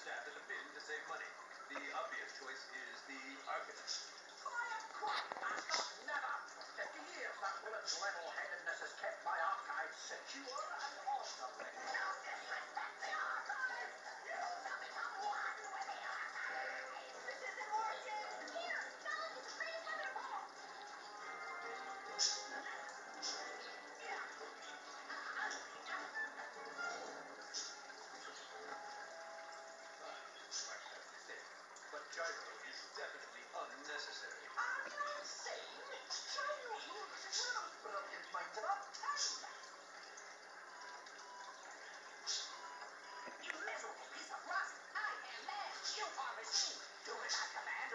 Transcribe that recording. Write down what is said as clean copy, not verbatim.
stabbed in the bin to save money. The obvious choice is the archivist. Quiet, quiet, master. Never. 50 years that bullet's level-headedness has kept my archive secure and orderly. No disrespect the archive! You shall become one with the archive! This isn't working! Here, John, it's a pretty wonderful! But gyro is definitely unnecessary. I'm not saying gyro works as one of those brilliant minds about time. You miserable piece of rust! I am man! You are machine! Do as I command!